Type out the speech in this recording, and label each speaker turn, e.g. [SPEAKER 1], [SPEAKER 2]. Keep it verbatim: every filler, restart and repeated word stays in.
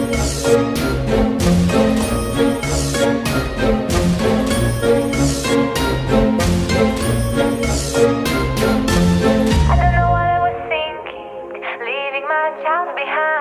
[SPEAKER 1] I don't know what I was thinking, leaving my child behind.